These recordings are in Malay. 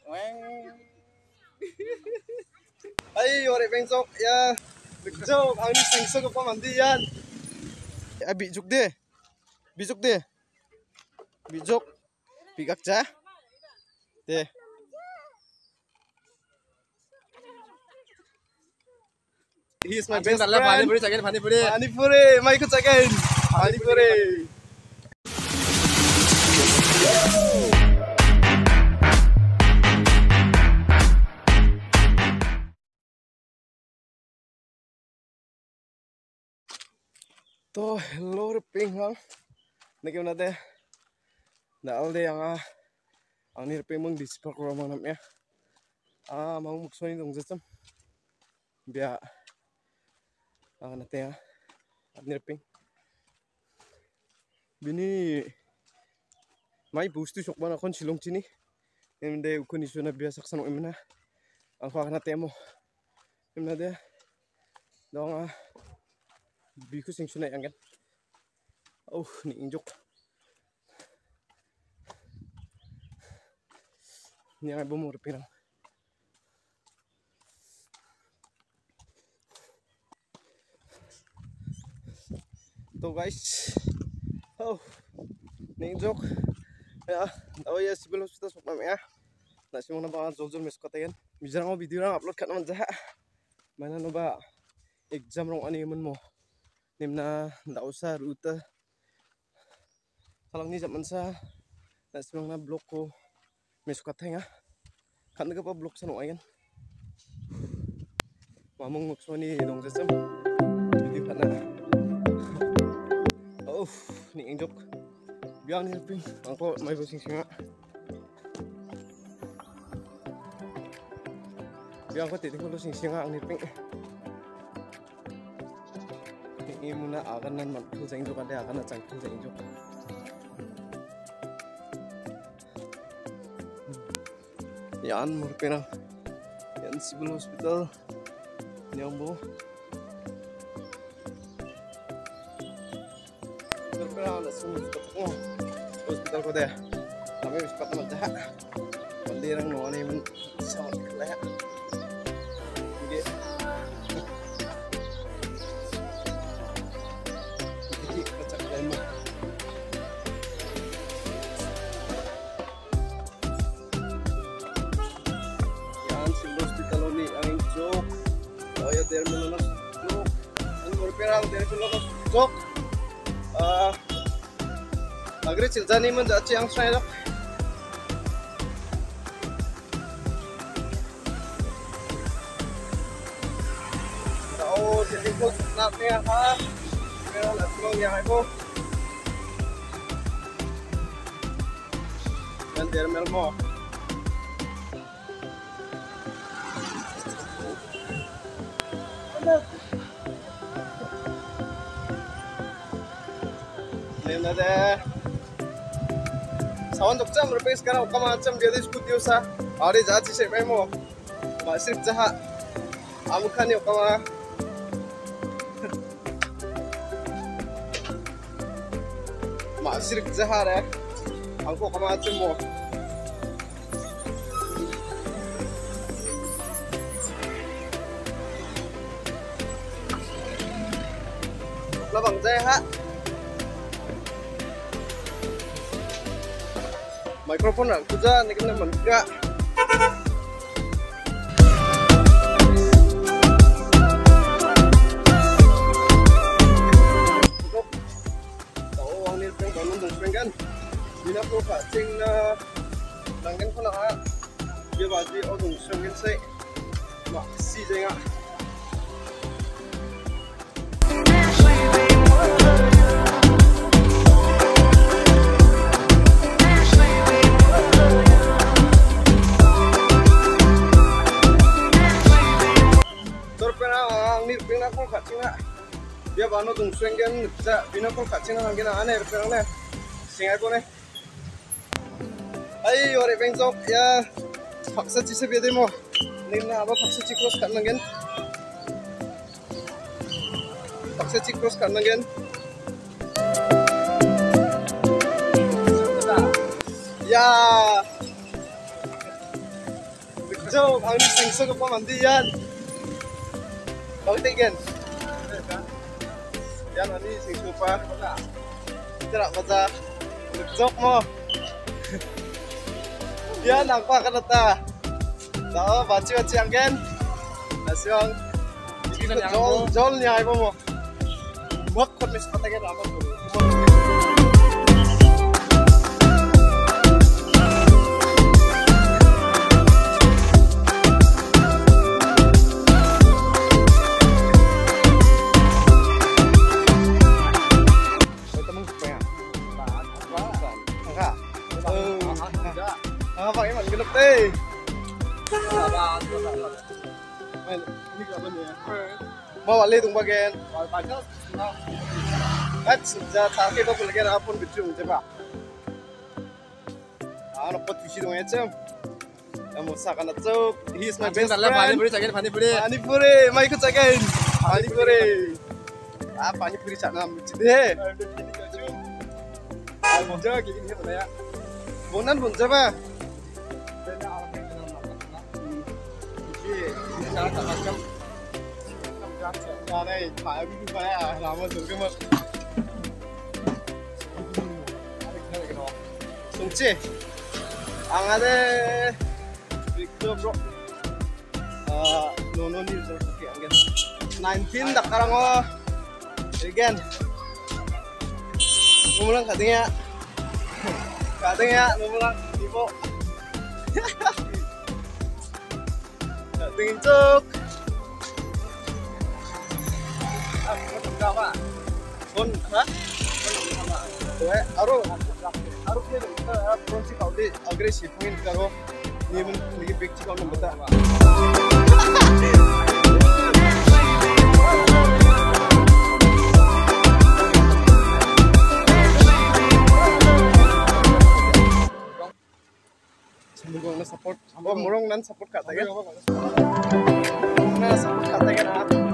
Ay, ore bengsok ya. Bengsok, ang ni singso ko pamandiyan. Bijuk deh. Bijuk deh. Bijuk. Bigak ja. Deh. He is my best friend. Pani puri, pani puri. Pani puri, mai ikut again. Pani puri. To hello ping hang. Nagim na de. Naal de ang ni ping mong dispak ro mang namya. Mau muksoni dong jasam. Bia nate ni ping. Bini mai bustu sok bana kon silong chini. Emde ukuni suna bia saksan emna. Ang fa nate mo. Emna de. Dong biku sing sunai angkat. Ni injuk. Ni ang bumur pirang. To guys. Ni injuk. Ya, ya civil hospital sok mam ya. Na simong na ba jol mes katayan. Bijang mo video lang upload kat naman jaha. Mana no ba exam rong ani mun mo. Nimna ndak usah rute salang ni zaman sa na simang na blok ko mesuk kateng kan ga pa blok sa no ayan mamong muksoni dong jasam video kana ni injok biang ni ping angko mai busing singa biang ko titik ko sing singa ang ni ping ini muna akan nan magpul sa inyo kada akan na changpul sa inyo. Yan murpinang. Yan civil hospital. Nyambo. Murpinang na sumul hospital ko deh. Kami bis pat naman dah. Pandirang no ani man sa kaya. Hindi. Yan si hospital ni ang jok. Ya der melonos jok. Ang morperang der melonos jok. Agre ciljani man jachi ang sairok. Jadi ko natnya ha. Pero latrong ya ko. Dan dermel mo. Nena deh. Sawan dokter merpes sekarang ukama macam dia di skuti usa. Hari jadi siapa mo? Masih jahat. Amukan ni ukama. Masih jahat ya. Aku ukama macam mo. Labang jahat. Microphone lang kuja naging naman ka. Tahu ang nilpeng bangun dan sepenggan. Bila ko kacing na langgan ko na ka. Dia baji o dong sepenggan say. Maksi jay nga. Dia bano tung swingen sa binakol kacing ang gina ane pero ne singay ko ne ay ore bengsok ya paksa chise bede mo nina aba paksa chikros kan nangen paksa chikros kan nangen ya Jok, ang singso ko pa mandiyan. Bakit again? Yan, ani singso pa. Tira baca. Jok mo. Yan, ang pakanata. Tahu baca anggen. Nasyong. Jol niya ibo mo. Buat kot mis patagan apa dulu. Apa yang mana gelap teh? Ini kapan ya? Mau balik tung bagian. Sejak sakit aku lagi rapun betul coba. Anak pot visi dong aja. Kamu sakan acuk. He is my best friend. Pani puri, mau ikut cagain. Pani puri. Pani puri cakna mesti deh. Bonja gini nih mana ya? Bonan bonja ba? Nhà này phải cái phải làm một số cái mực súng chi ang ada Victor bro no need to okay again 19 dak karang oh again ngumulang katanya ngumulang ibu tingin cuk berapa? Pun, ha? Tuh, aru dia pronsi kau deh agresif mungkin karo ni mun lagi picture kau nombor tak? Sambung na support, murong nan support kata kan? Na support kata kan?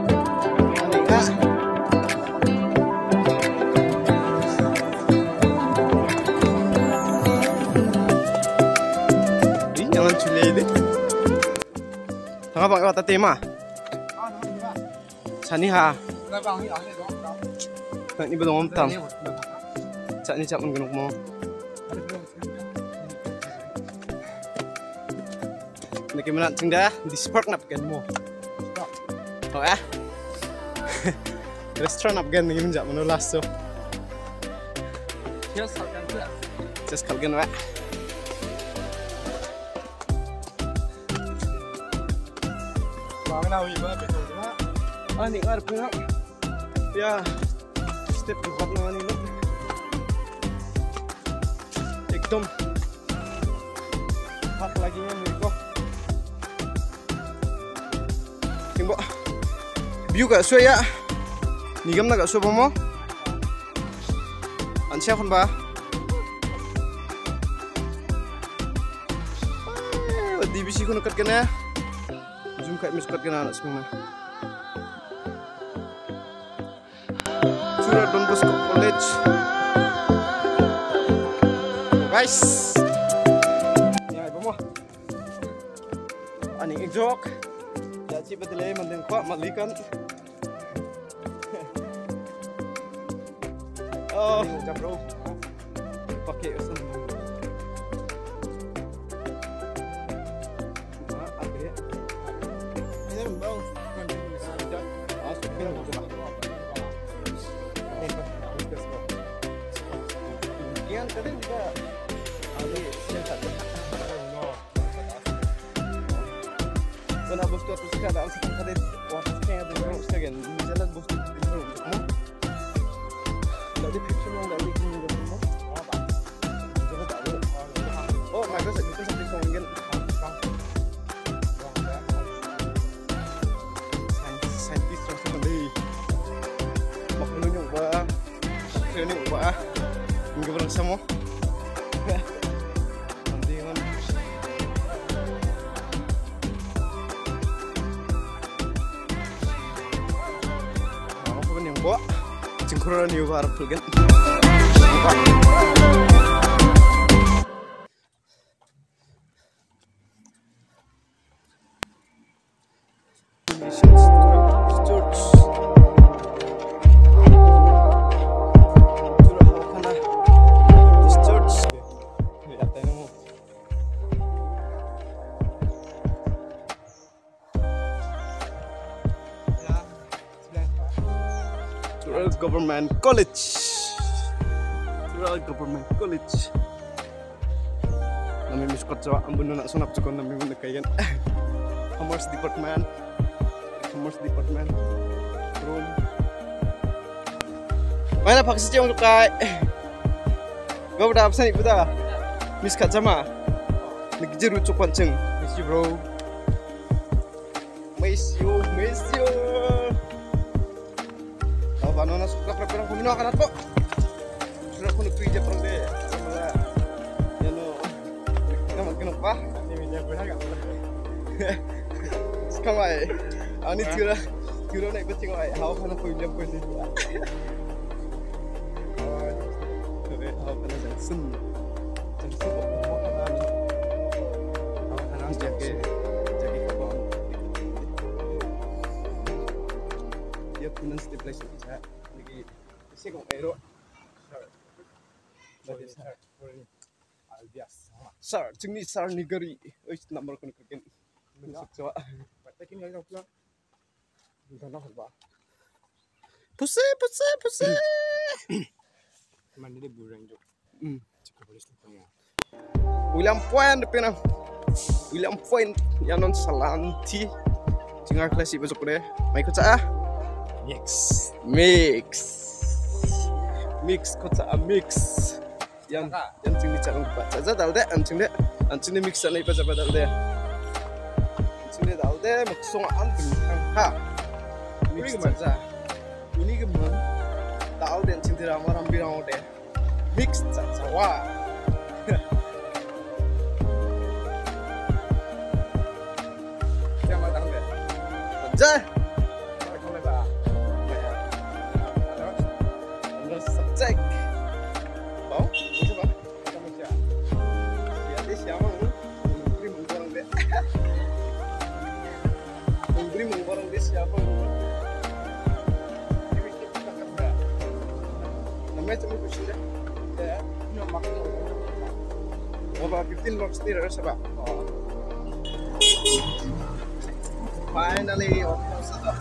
Jangan culai deh. Tengah pakai mata tema. Sani ha. Nak ni belum tam. Cak ni cak mengenuk mo. Nak mana cingda di spark nak kan mo. Oh ya. Restoran Afgan ni menjak menulas so. Just kalgen wa. Bang iba betul cuma. Ni ngar punya. Ya step debat na ni lo. Ekdom. Hak lagi nya mereka. Timbo. View kat suai ya. Nigam na kat suai mo. Ansya kon ba? Di bisi ko nakat kana. Zoom kayak miskat kana anak semua. Surah Don Bosco College. Guys. Ya, ibu mo. Ani jok. Ci betul mending kuat malikan. Oh, bro. Pakai usun. Ini bang. Yang tadi juga ada sentat. Wala bos tu terus kada ang sakit kadet watas kaya ada bro second jalan bos tu bro mo lagi picture mo lagi kini mo apa coba tak ada oh my god itu sampai songen scientist terus nanti makhluk yang ba training ba minggu barang sama Bo, cengkuran ni ubar pulgen. Congratulations to George. Government College. Government College. Nami miskot jawa ambun nak sunap cukon nami mun kayan. Commerce Department. Room. Mana pak sejauh untuk kai. Gak udah absen ibu dah. Miskat sama. Ngejeru cukon ceng. Miss you bro. Miss you. Ano na suka perang kumino akan ato. Sudah pun tuh perang deh. Sama yan o. Naman kenapa? Ini media pernah enggak boleh. Sekamai. Ani tira na ikut cingoi. Hawa kana puyam pun itu. Oh. Kore hawa kana Johnson. Johnson kok kana. Hawa kana jadi kapan. Dia punya stipulasi bisa. Kasi kung aero. Sir, tingni sir ni gari. Oy, number ko nagkakin. Suksawa. Patakin nga lang pula. Dito ba? Puse. Mandi de burang jo. Cika polis tu ya. William Point yanon salanti. Tinga klase besok deh. Mai ko sa mix kota mix yang sini jangan baca aja dal deh ancing mix sana ipa coba dal deh ancing dal deh maksung anting ha mix baca ini gimana dal deh ancing tidak marah bilang deh mix cawa siapa dal deh aja subject. Oh, itu apa? Kamu siapa? Dia siapa? Memberi mengorang deh. Memberi mengorang deh siapa? Ini bikin kita kerja. Namanya cuma kucing deh. Ya, ini makan. Apa 15 bucks nih harus apa? Finally, almost done.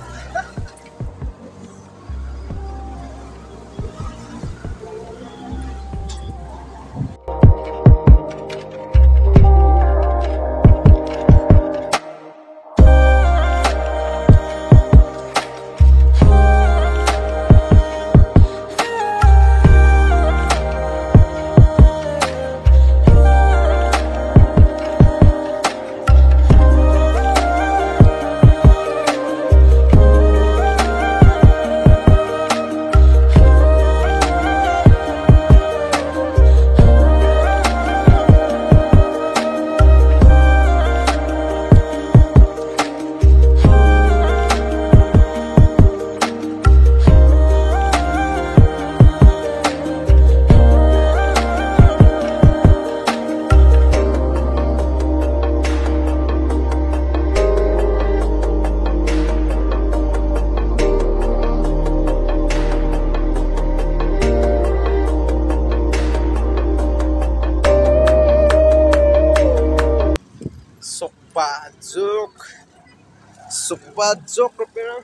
Supajok rupanya.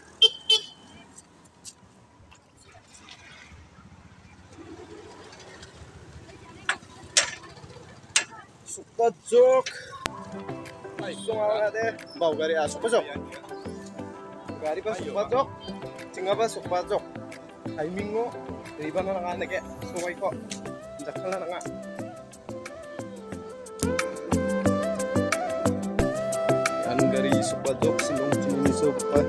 Supajok. Langsung awal deh. Bau gari supajok. Gari pas supajok. Tinggal pas supajok. Timing mo. Dari mana nang anak ya? Sumai kok. Jakal na nga. Gari supajok silong ciminisog pa.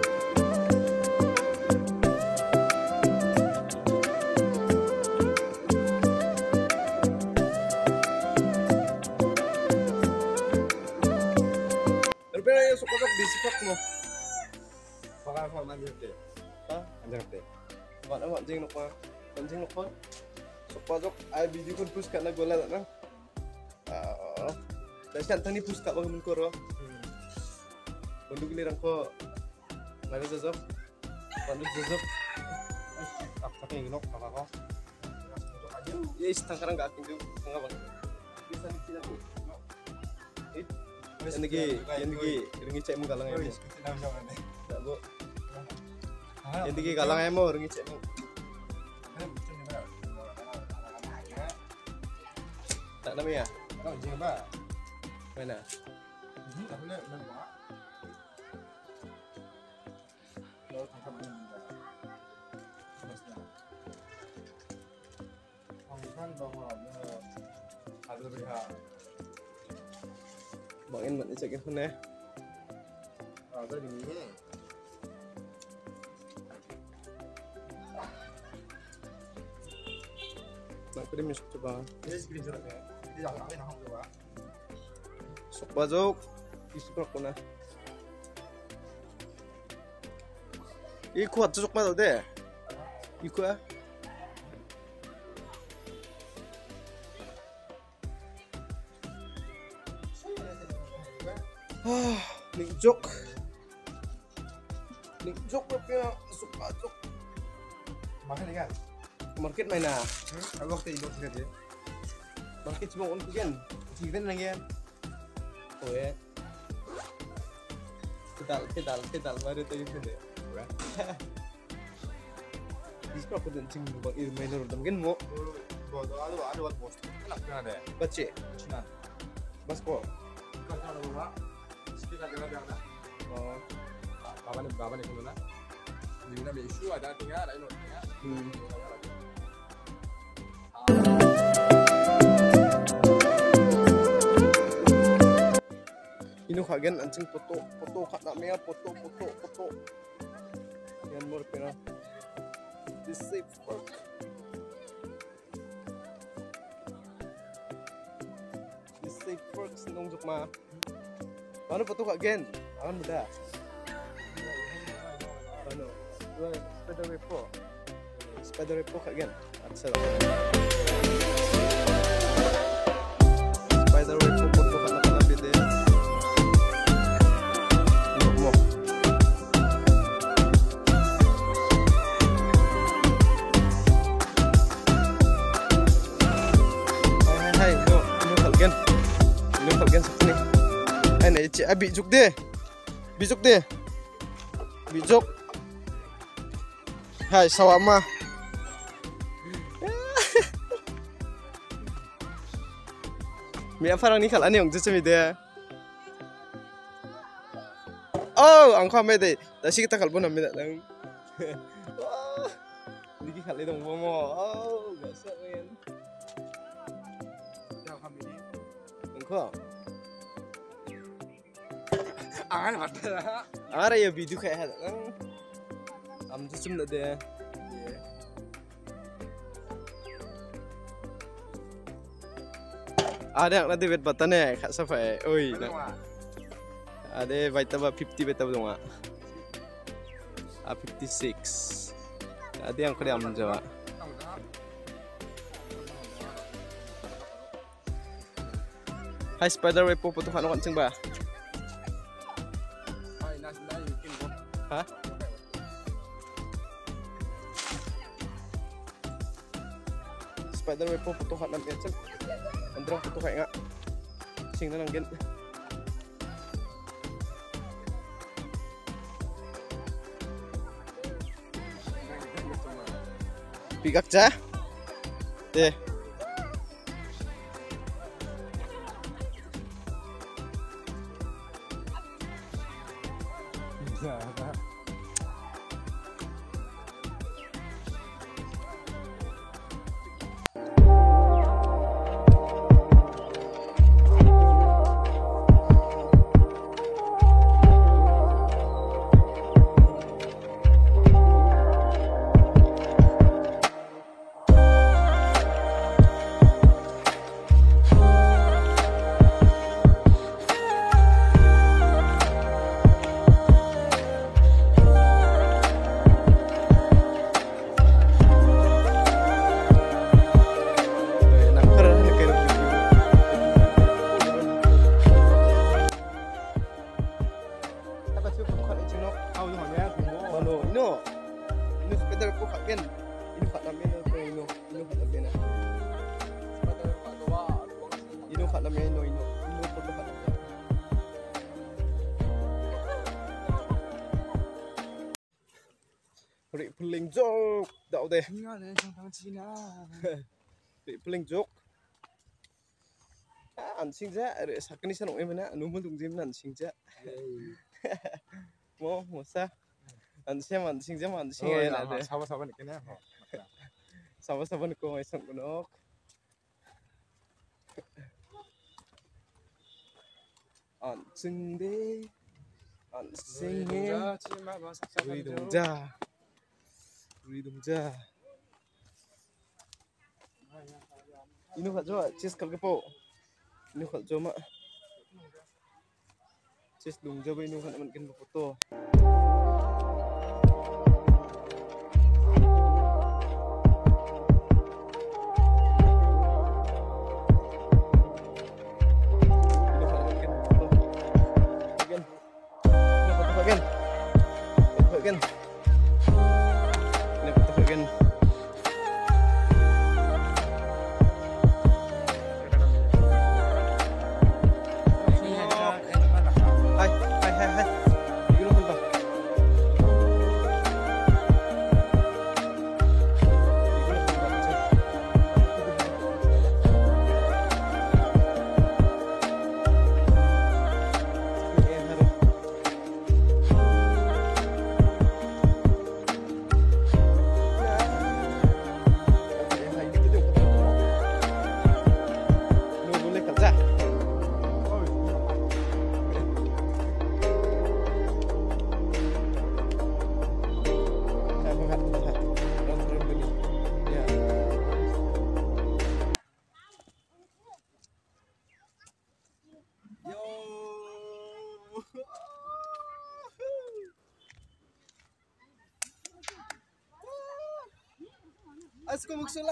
Pero yung supajok bisipak mo. Baka manjang deh. Ha? Manjang deh. Wala manjang no pa. Manjang no pa. Supajok ay video kun push ka na gola na. Dahil tani push ka ba mun ko ro. Untuk giliran ko Mana jajab? Mana jajab? Pakai inok apa kok? Ya setengah nggak aking tuh, setengah bang. Bisa dikira tuh. Yang ringi cek menggalang emo. Tak bu. Yang tinggi galang emo ringi cek meng. Tak namanya? Kau jeng ba? Mana? Tak boleh nampak. Kau tangkap ni. Kan bawa ada berha. Bangin mana cek yang mana? Ada di ni. Nak kena misuk coba. Ini screen shot ya. Ini dah nak nak coba. Sok bajok. Isi berapa na? Ikut sok mana deh? Ikut ah. Nikjok berapa sok bajok. Makan ni kan? Market mana? Aku waktu itu sikit je. Market cuma untuk kan? Sikit lagi kan? Oh ya. Kita baru tu itu deh. Di berapa dan cing bang itu minor dan kan mau? Ada buat bos. Enak kan ada? Baca. Cina. Basko. Kau ada berapa? Sikit lagi ada ada. Oh. Bapa ni kena. Di mana isu ada tinggal ada inok tinggal. Inu kagen anjing foto kat nak mea foto. Yan more pera. This safe work. This safe work senong jukma. Mana foto kagen? Akan muda. Ano? Dua spider repo kagen. Atsal. Spider repo foto kat nak bide. Bijuk deh. Bijuk. Hai, sawama. Mi apa orang ni kalau ni orang tu cuma dia. Oh, angkau ambil deh. Tapi kita kalau pun ambil tak lang. Lagi kalau itu mau. Oh, biasa kan. Jangan ambil ni. Angkau. Angan mata. Ada ya video kayak ada. Am tu cuma dia. Ada yang nanti bet batanya kat sampai. Oi. Ada baita ba 50 beta dong ah. 56. Ada yang kena am jawa. Hai spider web po foto kan ceng ba? Hah? Spider web po foto kan nampi ceng. Andro foto kayak ngak. Sing na gen. Pigak cah? Deh. spider ko kagen. Ino ka namin no ino ka namin na. Ino ka namin ino ko ka namin. Rippling joke daw de. Rippling joke. Ansing ja sakni sa nong emana anu mo dungjem nan ansing ja. Mo sa ansing ja ansing ya na de. Sama-sama nih kena. Sama-sama ko may isang kunok. Ansing de. Ansing ya. Rui 동자. Ino ka jo chess kal ke po. Ino ka jo ma. Chess 동자 ba ino ka naman kin foto. Asko magsula.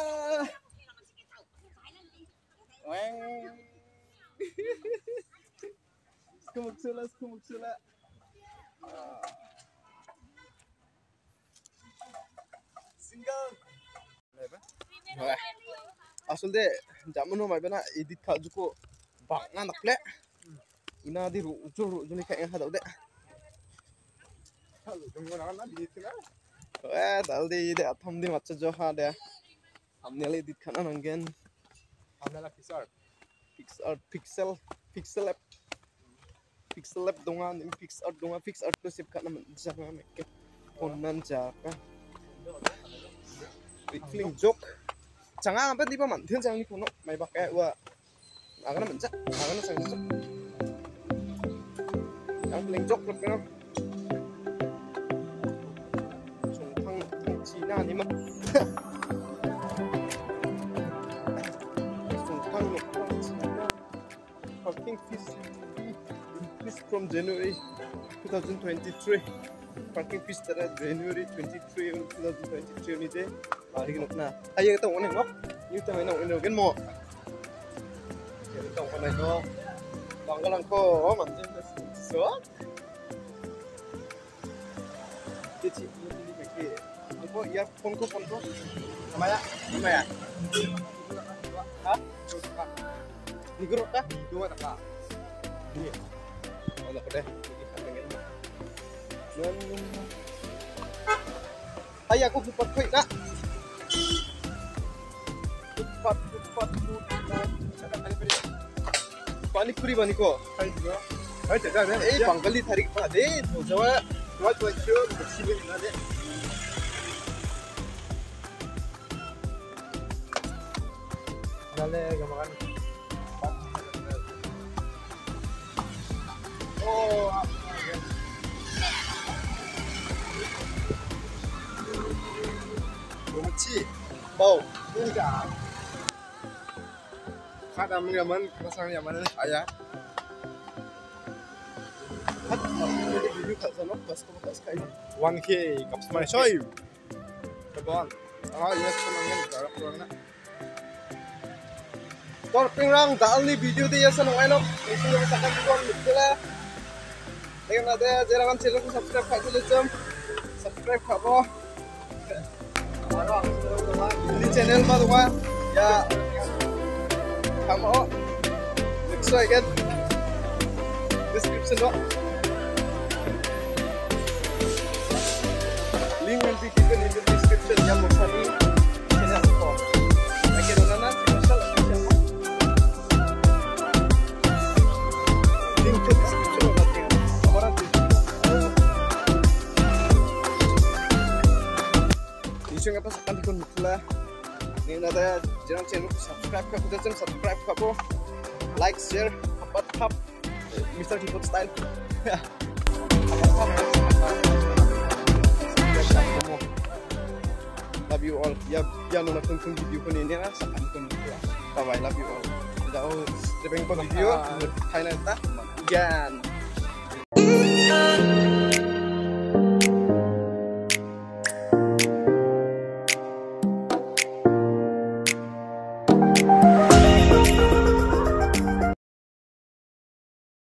Weng. Asko magsula. Single. Asolde zaman no mai bana edit ka juko bang na nakle. Ina di ru ni kayak hadaw de. Halo, tunggu na di sini. Daldi de atham di matcha jo ha de. Thumbnail edit khana nangen. Thumbnail pixel lab donga ning pix art to sip khana man janga mekke onnan jaka. Rippling joke. Changa apa di pa man thien chang ni kono mai bak e wa. Agana man cha, agana sang cha. Rippling joke lab no. China ni ma. Parking fees increased from January 2023. Parking fees tara January 23 2023 ni de. Ari nok na. Ayo kita ngone nok. Yu ta nok ino gen mo. Kita ngone nok. Banggalang ko man de so. Kici ni ke. Apa ya phone ko. Namanya? Hah? Digro ka? Dua taka. Ini. Ano ko deh? Ay aku cepat koi nak. Cepat. Panik puri bani ko. Ayo jaga. Bangkali tarik pa de. Jawa. Tuwa sure bersih na de. Dale, gamakan. Oh, Bumci. Bau. enggak. Kada mengaman kerasaan nyaman ayah. Hat jadi video kat sana pas ko kat sky. 1K kaps mana show. Terbang. Yes penangan jarak kurang nak. Torping rang dal ni video dia sana enok. Itu yang misalkan kon mitla. Dengan ada jangan channel ko subscribe kat dulu jam. Subscribe kabo. Di channel mah tuh mah ya kamu sesuai kan description dok. Link yang dititipkan di description yang mau cari channel aku. Lagi nona channel siapa? Link di description nanti. Orang isu apa sekarang dikon lah. Ini ada jangan channel subscribe ke aku dan subscribe ke aku, like share apa tap Mr. Keyboard Style. Love you all. Ya jangan nonton video ko ini na sa kanton ko. Bye bye, love you all. Daw, depeng pa video, Thailand ta. Yan.